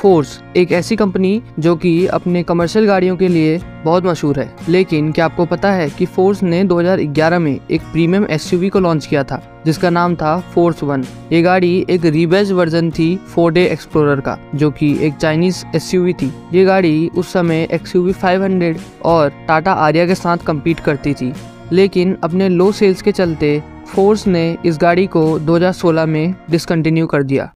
Force एक ऐसी company जो कि अपने कमर्शियल गाड़ियों के लिए बहुत मशहूर है। लेकिन क्या आपको पता है कि फोर्स ने 2011 में एक प्रीमियम एसयूवी को लॉन्च किया था जिसका नाम था फोर्स वन। ये गाड़ी एक रीबैज वर्जन थी फोर्ड एक्सप्लोरर का, जो कि एक चाइनीज एसयूवी थी। ये गाड़ी उस समय एक्सयूवी 500 और टाटा आरिया के साथ कम्पीट करती थी, लेकिन अपने लो सेल्स के चलते फोर्स ने इस गाड़ी को 2016 में डिसकंटिन्यू कर दिया।